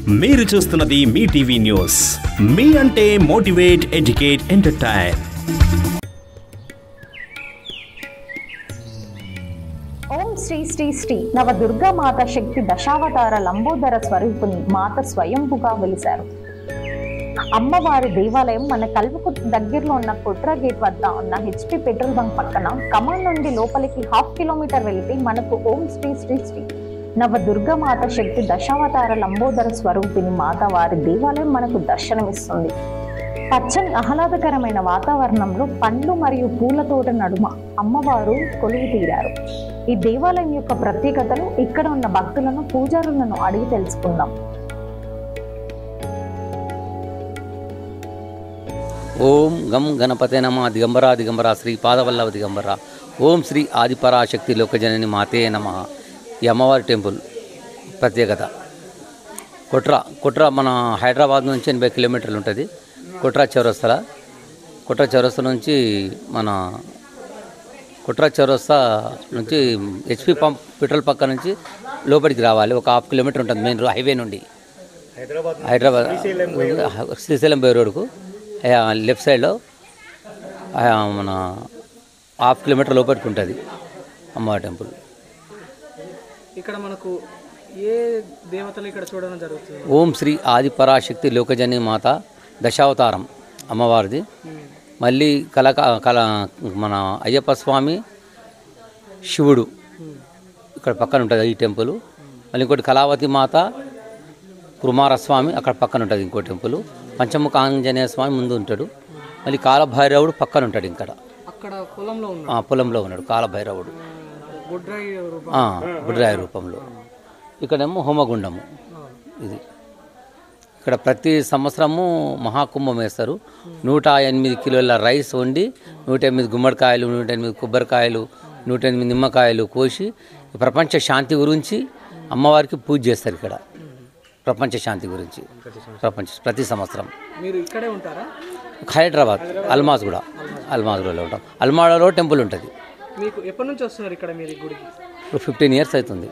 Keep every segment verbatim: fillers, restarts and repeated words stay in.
మీరు చూస్తున్నది మీ TV news. మీ అంటే motivate, educate, entertain. Om Shri Shri Shri Nava Durga మాత శక్తి దశావతార లంబోదర స్వరూపుని మాత స్వయంభుగా వెలిశారు. అమ్మవారి దేవాలయం మన కల్వకుర్తి దగ్గరలో ఉన్న కుట్రా గేట్ వద్ద ఉన్న హెచ్పి పెట్రోల్ బంక్ పక్కన కమాన్ నుండి లోపలికి హాఫ్ కిలోమీటర్ వెళితే మనకు ఓం శ్రీ శ్రీ శ్రీ నవ దుర్గా మాత శక్తి దశావతార లంబోదర స్వరూపిణి మాత వారి దేవాలయం మనకు దర్శనమిస్తుంది. పచ్చని ఆహ్లాదకరమైన వాతావరణంలో పండ్లు మరియు పూల తోట నడుమ అమ్మవారు కొలువు తీరారు. ఈ దేవాలయం యొక్క ప్రత్యేకతలు ఇక్కడ ఉన్న భక్తులను, పూజారులను అడిగి తెలుసుకుందాం. ఓం గం గణపతే నమ. దిగంబర దిగంబర శ్రీ పాదవల్లభ దిగంబర. ఓం శ్రీ ఆదిపరాశక్తి లోకజనని మాతే నమ. ఈ అమ్మవారి టెంపుల్ ప్రత్యేకత కుట్ర కుట్ర మన హైదరాబాద్ నుంచి ఎనభై కిలోమీటర్లు ఉంటుంది. కుట్ర చౌరస్తా కుట్ర చౌరస్తా నుంచి మన కుట్ర చౌరస్తా నుంచి హెచ్పి పంప్ పెట్రోల్ పక్క నుంచి లోపలికి రావాలి. ఒక హాఫ్ కిలోమీటర్ ఉంటుంది మెయిన్ హైవే నుండి. హైదరాబాద్ శ్రీశైలం బై రోడ్కు లెఫ్ట్ సైడ్లో మన హాఫ్ కిలోమీటర్ లోపలికి ఉంటుంది అమ్మవారి టెంపుల్. ఇక్కడ మనకు ఏ దేవతలు ఇక్కడ చూడడం జరుగుతుంది? ఓం శ్రీ ఆదిపరాశక్తి లోకజని మాత దశావతారం అమ్మవారిది. మళ్ళీ కల కల మన అయ్యప్ప స్వామి, శివుడు ఇక్కడ పక్కన ఉంటుంది ఈ టెంపుల్. మళ్ళీ ఇంకోటి కళావతి మాత, కుమారస్వామి అక్కడ పక్కన ఉంటుంది ఇంకో టెంపుల్. పంచముఖ ఆంజనేయ స్వామి ముందు ఉంటాడు. మళ్ళీ కాలభైరవుడు పక్కన ఉంటాడు. ఇక్కడ అక్కడ పొలంలో పొలంలో ఉన్నాడు కాలభైరవుడు బుడ్రాయి రూపంలో. ఇక్కడేమో హోమగుండము. ఇది ఇక్కడ ప్రతి సంవత్సరము మహాకుంభం వేస్తారు. నూట ఎనిమిది కిలోల రైస్ వండి నూట ఎనిమిది గుమ్మడికాయలు, నూట ఎనిమిది కొబ్బరికాయలు, నూట ఎనిమిది నిమ్మకాయలు కోసి ప్రపంచ శాంతి గురించి అమ్మవారికి పూజ చేస్తారు. ఇక్కడ ప్రపంచ శాంతి గురించి ప్రపంచ ప్రతి సంవత్సరం. మీరు ఇక్కడే ఉంటారా? హైదరాబాద్ అల్మాజ్ కూడా అల్మాజ్గూడలో ఉంటాం. అల్మాజ్లో టెంపుల్ ఉంటుంది. మీకు ఎప్పటి నుంచి వస్తున్నారు ఇక్కడ మీరు గుడికి? ఫిఫ్టీన్ ఇయర్స్ అవుతుంది.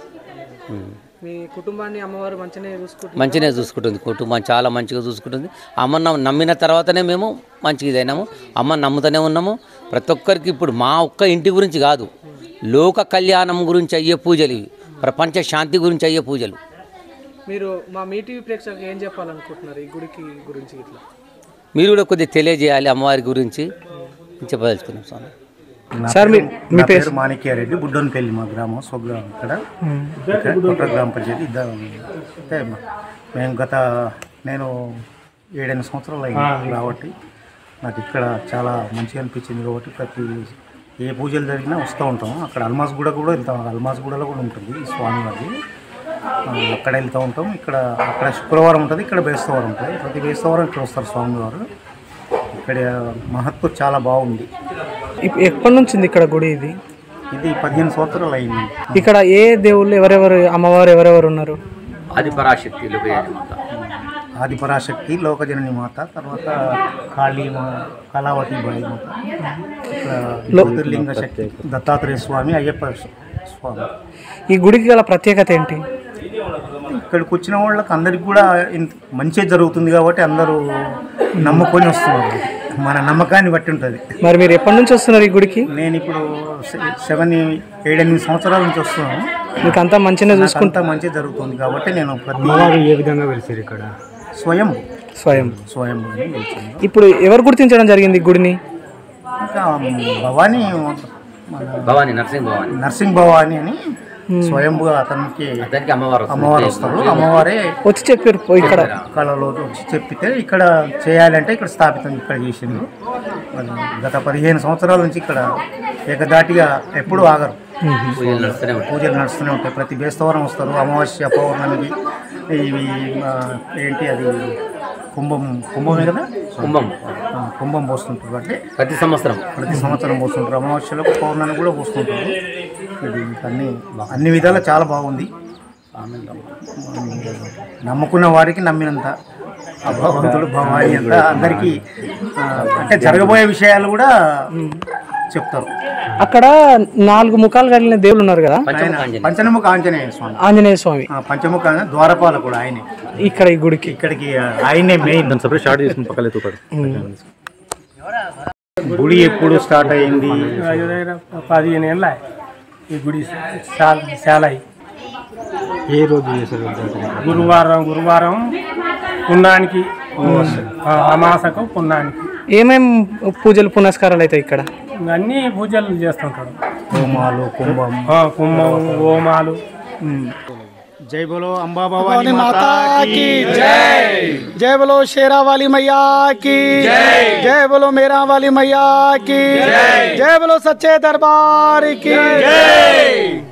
మీ కుటుంబాన్ని అమ్మవారు మంచిగా చూసుకుంటుంది? మంచిగా చూసుకుంటుంది. కుటుంబం చాలా మంచిగా చూసుకుంటుంది. అమ్మను నమ్మిన తర్వాతనే మేము మంచిగా ఇదైనాము. అమ్మని నమ్ముతూనే ఉన్నాము. ప్రతి ఒక్కరికి ఇప్పుడు మా ఒక్క ఇంటి గురించి కాదు, లోక కళ్యాణం గురించి అయ్యే పూజలు ఇవి. ప్రపంచ శాంతి గురించి అయ్యే పూజలు. మీరు మా మీ టీవీ ప్రేక్షకులకు ఏం చెప్పాలనుకుంటున్నారు ఈ గుడికి గురించి? ఇట్లా మీరు కూడా కొద్దిగా తెలియజేయాలి అమ్మవారి గురించి చెప్పదలుచుకున్నాం స్వామి. సార్ మీ పేరు మాణిక్యారెడ్డి, బుడ్డోన్పల్లి మా గ్రామం, స్వగ్రామం. ఇక్కడ కుట్ర గ్రామ పంచాయతీ ఇద్దరు. అంటే మేము గత నేను ఏడెనిమిది సంవత్సరాలు అయింది కాబట్టి నాకు ఇక్కడ చాలా మంచిగా అనిపించింది. కాబట్టి ప్రతి ఏ పూజలు జరిగినా వస్తూ ఉంటాము. అక్కడ అల్మాజ్ గూడ కూడా వెళ్తాం. అల్మాజ్ గూడలో కూడా ఉంటుంది ఈ స్వామివారి. అక్కడ వెళ్తూ ఉంటాం. ఇక్కడ అక్కడ శుక్రవారం ఉంటుంది, ఇక్కడ బేస్తవారం ఉంటుంది. ప్రతి బేస్తవారం ఇక్కడ వస్తారు స్వామివారు. ఇక్కడ మహత్వం చాలా బాగుంది. ఎప్పటి నుంచి ఉంది ఇక్కడ గుడి? ఇది ఇది పదిహేను సంవత్సరాలు అయింది. ఇక్కడ ఏ దేవుళ్ళు, ఎవరెవరు అమ్మవారు ఎవరెవరు ఉన్నారు? ఆదిపరాశక్తి లోకజనని మాత, ఆదిపరాశక్తి లోకజనని మాత, తర్వాత కాళీ మా కళావతి బాయి మాత, ఇక్కడ జ్యోతిర్లింగ శక్తి దత్తాత్రేయ స్వామి, అయ్యప్ప స్వామి. ఈ గుడికి గల ప్రత్యేకత ఏంటి? ఇక్కడికి వచ్చిన వాళ్ళకి అందరికి కూడా మంచిగా జరుగుతుంది కాబట్టి అందరూ నమ్ముకొని వస్తున్నారు. మన నమ్మకాన్ని బట్టి ఉంటుంది. మరి మీరు ఎప్పటి నుంచి వస్తున్నారు ఈ గుడికి? నేను ఇప్పుడు సెవెన్ ఏడెనిమిది సంవత్సరాల నుంచి వస్తున్నాను. మీకు అంతా మంచిగా చూసుకుంటా మంచిగా జరుగుతుంది కాబట్టి నేను ప్రతి ఏ విధంగా వెలిసారు ఇక్కడ? స్వయం స్వయం స్వయం ఇప్పుడు ఎవరు గుర్తించడం జరిగింది ఈ గుడిని? ఇంకా భవానీ భవానీ నర్సింగ్ భవానీ నర్సింగ్ భవానీ అని స్వయంగా అతనికి అమ్మవారు అమ్మవారు వస్తారు. అమ్మవారే వచ్చి చెప్పారు ఇక్కడ కళలో వచ్చి చెప్పితే ఇక్కడ చేయాలంటే ఇక్కడ స్థాపితం ఇక్కడ చేసిండ్రు. గత పదిహేను సంవత్సరాల నుంచి ఇక్కడ ఏకదాటిగా ఎప్పుడు ఆగరు. పూజలు నడుస్తూనే ఉంటాయి. ప్రతి బేస్తవారం వస్తారు. అమావాస్య, పౌర్ణమికి ఇవి ఏంటి అది కుంభం కుంభమే కదా కుంభం కుంభం పోస్తుంటారు. అంటే ప్రతి సంవత్సరం ప్రతి సంవత్సరం పోస్తుంటారు. అమావాస్యలకు పౌర్ణమి కూడా పోస్తుంటారు. ఇది అన్ని అన్ని విధాలా చాలా బాగుంది. నమ్ముకున్న వారికి నమ్మినంత భగవంతుడు భవాని అంత అందరికీ అంటే జరగబోయే విషయాలు కూడా చెప్తారు. అక్కడ నాలుగు ముఖాలు కలిగిన దేవుళ్ళు ఉన్నారు కదా, పంచముఖ ఆంజనేయ స్వామి. ఆంజనేయ స్వామి పంచముఖ ద్వారపాల కూడా ఆయనే. ఇక్కడ ఈ గుడికి ఇక్కడికి ఆయనే మెయిన్. గుడి ఎప్పుడు స్టార్ట్ అయింది? పదిహేను ఏళ్ళ ఈ గుడి చాలా. ఏ రోజు చేశారు? గురువారం గురువారం పున్నానికి, అమాసకు పున్నానికి. ఏమేం పూజలు పునస్కారాలు అయితే ఇక్కడ అన్ని పూజలు చేస్తుంటారు. హోమాలు, కుంభం, కుంభం, హోమాలు. జై బోలో అంబా భవానీ माता की जय, जय बोलो शेरा वाली मैया की जय, जय बोलो मेरा वाली मैया की जय, जय बोलो सच्चे दरबार की जय.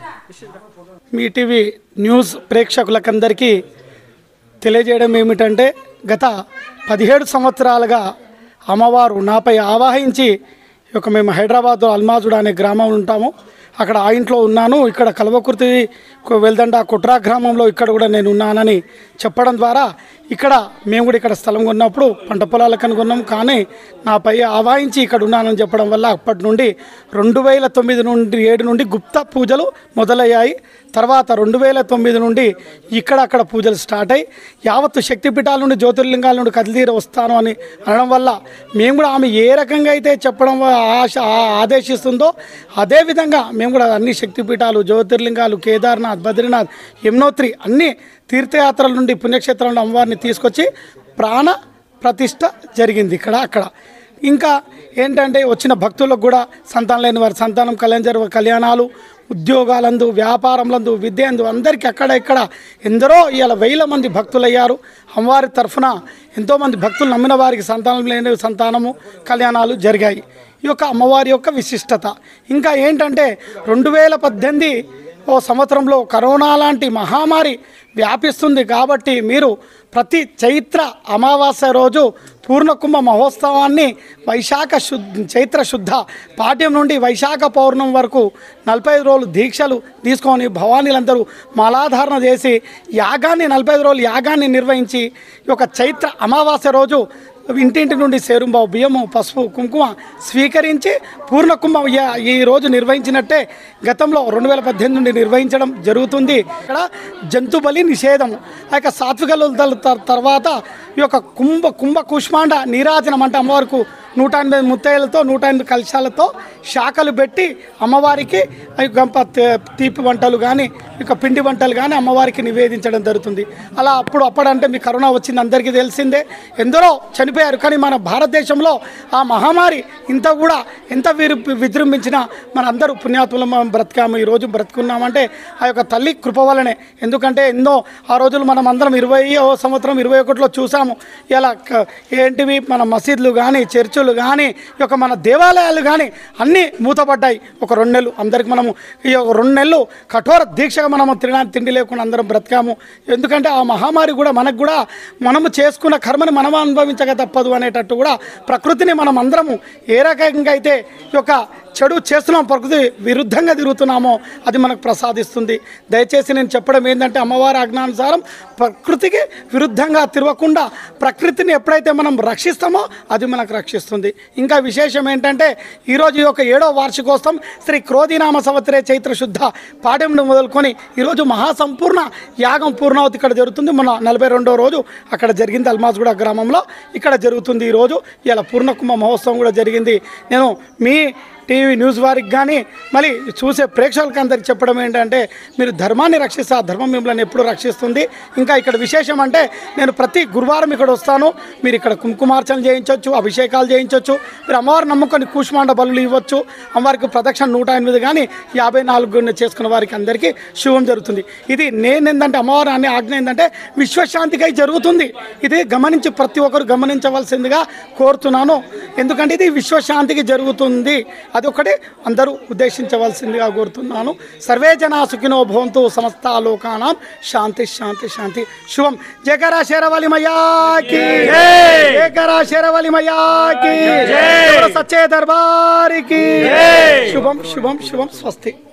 మీ టీవీ న్యూస్ ప్రేక్షకులకందరికీ తెలియజేయడం ఏమిటంటే, గత పదిహేడు సంవత్సరాలుగా అమ్మవారు నాపై ఆవాహించి ఒక మేము హైదరాబాద్లో అల్మాజుడ అనే గ్రామం ఉంటాము, అక్కడ ఆ ఇంట్లో ఉన్నాను. ఇక్కడ కల్వకుర్తి వెల్దండ కుట్రా గ్రామంలో ఇక్కడ కూడా నేను ఉన్నానని చెప్పడం ద్వారా ఇక్కడ మేము కూడా ఇక్కడ స్థలం కొన్నప్పుడు పంట పొలాలకు అనుకున్నాం, కానీ నాపై ఆవాహించి ఇక్కడ ఉన్నానని చెప్పడం వల్ల అప్పటి నుండి రెండు వేల తొమ్మిది నుండి ఏడు నుండి గుప్త పూజలు మొదలయ్యాయి. తర్వాత రెండు వేల తొమ్మిది నుండి ఇక్కడ అక్కడ పూజలు స్టార్ట్ అయ్యి యావత్తు శక్తిపీఠాల నుండి జ్యోతిర్లింగాల నుండి కదిలీర వస్తాను అని అనడం వల్ల మేము కూడా ఆమె ఏ రకంగా అయితే చెప్పడం ఆశ ఆదేశిస్తుందో అదేవిధంగా మేము కూడా అన్ని శక్తిపీఠాలు, జ్యోతిర్లింగాలు, కేదార్నాథ్, బద్రీనాథ్, యమునోత్రి అన్ని తీర్థయాత్రల నుండి పుణ్యక్షేత్రాల నుండి అమ్మవారిని తీసుకొచ్చి ప్రాణ ప్రతిష్ఠ జరిగింది ఇక్కడ అక్కడ. ఇంకా ఏంటంటే వచ్చిన భక్తులకు కూడా సంతానం లేని వారి సంతానం కళ్యాణ జరుగు కళ్యాణాలు, ఉద్యోగాలందు, వ్యాపారంలందు, విద్యందు అందరికీ అక్కడ ఇక్కడ ఎందరో ఇవాళ వేల మంది భక్తులయ్యారు. అమ్మవారి తరఫున ఎంతోమంది భక్తులు నమ్మిన వారికి సంతానం లేని సంతానము, కళ్యాణాలు జరిగాయి. ఈ యొక్క అమ్మవారి యొక్క విశిష్టత. ఇంకా ఏంటంటే రెండు వేల పద్దెనిమిది ఓ సంవత్సరంలో కరోనా లాంటి మహమ్మారి వ్యాపిస్తుంది కాబట్టి మీరు ప్రతి చైత్ర అమావాస్య రోజు పూర్ణకుంభ మహోత్సవాన్ని వైశాఖ శుద్ధ చైత్ర శుద్ధ పాఠ్యం నుండి వైశాఖ పౌర్ణమి వరకు నలభై ఐదు రోజులు దీక్షలు తీసుకొని భవానీలందరూ మాలాధారణ చేసి యాగాన్ని నలభై ఐదు రోజులు యాగాన్ని నిర్వహించి ఈ యొక్క చైత్ర అమావాస్య రోజు ఇంటింటి నుండి సేరుంబావు బియ్యము, పసుపు, కుంకుమ స్వీకరించి పూర్ణకుంభ ఈ రోజు నిర్వహించినట్టే గతంలో రెండు వేల పద్దెనిమిది నుండి నిర్వహించడం జరుగుతుంది. ఇక్కడ జంతు బలి నిషేధం. ఆ యొక్క సాత్వికల తర్వాత ఈ యొక్క కుంభ కుంభ కుష్మాండ నీరాజనం అంటే అమ్మవారికి నూట ఎనిమిది ముత్తైలతో నూట ఎనిమిది కలశాలతో శాఖలు పెట్టి అమ్మవారికి గంప తీపి వంటలు కానీ ఇక పిండి వంటలు కానీ అమ్మవారికి నివేదించడం జరుగుతుంది. అలా అప్పుడు అప్పుడంటే మీ కరోనా వచ్చింది అందరికీ తెలిసిందే, ఎందరో చనిపోయారు. కానీ మన భారతదేశంలో ఆ మహమ్మారి ఇంత కూడా ఎంత విరు విజృంభించినా మన అందరూ పుణ్యాత్ములం బ్రతికాము, ఈరోజు బ్రతుకున్నామంటే ఆ యొక్క తల్లి కృప వల్లనే. ఎందుకంటే ఎన్నో ఆ రోజులు మనం అందరం ఇరవై సంవత్సరం ఇరవై ఒకటిలో చూసాము. ఇలా ఏంటివి మన మసీదులు కానీ చర్చులు కానీ ఈ యొక్క మన దేవాలయాలు కానీ అన్నీ మూతపడ్డాయి. ఒక రెండు నెలలు అందరికి మనము ఈ ఒక రెండు నెలలు కఠోర దీక్షగా మనము తినడానికి తిండి లేకుండా అందరం బ్రతికాము. ఎందుకంటే ఆ మహమ్మారి కూడా మనకు కూడా మనము చేసుకున్న కర్మని మనం అనుభవించక తప్పదు అనేటట్టు కూడా ప్రకృతిని మనం అందరము ఏ రకంగా అయితే ఈ యొక్క చెడు చేస్తున్నాం, ప్రకృతి విరుద్ధంగా తిరుగుతున్నామో అది మనకు ప్రసాదిస్తుంది. దయచేసి నేను చెప్పడం ఏంటంటే అమ్మవారి ఆజ్ఞానుసారం ప్రకృతికి విరుద్ధంగా తిరగకుండా ప్రకృతిని ఎప్పుడైతే మనం రక్షిస్తామో అది మనకు రక్షిస్తుంది. ఇంకా విశేషం ఏంటంటే ఈరోజు ఈ యొక్క ఏడో వార్షికోత్సవం శ్రీ క్రోధినామ సంవత్సరే చైత్ర శుద్ధ పాఠ్యం మొదలుకొని ఈరోజు మహాసంపూర్ణ యాగం పూర్ణావతి ఇక్కడ జరుగుతుంది. మన నలభై రెండో రోజు అక్కడ జరిగింది అల్మాజ్గూడ గ్రామంలో, ఇక్కడ జరుగుతుంది ఈరోజు. ఇలా పూర్ణకుంభ మహోత్సవం కూడా జరిగింది. నేను మీ టీవీ న్యూస్ వారికి కానీ మళ్ళీ చూసే ప్రేక్షకులకి అందరికి చెప్పడం ఏంటంటే మీరు ధర్మాన్ని రక్షిస్తే ఆ ధర్మం మిమ్మల్ని ఎప్పుడు రక్షిస్తుంది. ఇంకా ఇక్కడ విశేషం అంటే నేను ప్రతి గురువారం ఇక్కడ వస్తాను. మీరు ఇక్కడ కుంకుమార్చన చేయించవచ్చు, అభిషేకాలు చేయించవచ్చు, మీరు అమ్మవారు నమ్ముకొని కూష్మాండ బలులు ఇవ్వచ్చు. అమ్మవారికి ప్రదక్షిణ నూట ఎనిమిది కానీ యాభై నాలుగు చేసుకున్న వారికి అందరికీ శుభం జరుగుతుంది. ఇది నేను ఏంటంటే అమ్మవారు అనే ఆజ్ఞ ఏంటంటే విశ్వశాంతికై జరుగుతుంది. ఇది గమనించి ప్రతి ఒక్కరు గమనించవలసిందిగా కోరుతున్నాను. ఎందుకంటే ఇది విశ్వశాంతికి జరుగుతుంది, అది ఒకటి అందరూ ఉద్దేశించవలసిందిగా కోరుతున్నాను. సర్వే జనా సుఖినో భవంతు, సమస్త లోకానాం శాంతి శాంతి శాంతి. శుభం. జయకరా శేరవాలి మయాకి, జయకరా శేరవాలి మయాకి, సచ్చే దర్బారికి. శుభం శుభం శుభం. స్వస్తి.